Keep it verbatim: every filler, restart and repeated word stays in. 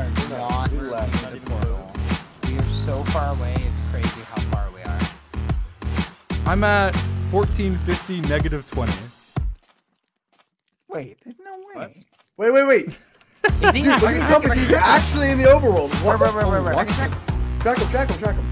are not in the portal. We are so far away, it's crazy how far we are. I'm at fourteen fifty, negative twenty. Wait, there's no way. What? Wait, wait, wait. Is he? Dude, look at his compass. He's actually in the overworld. Where, where, where, where, where? Track him, track him, track him.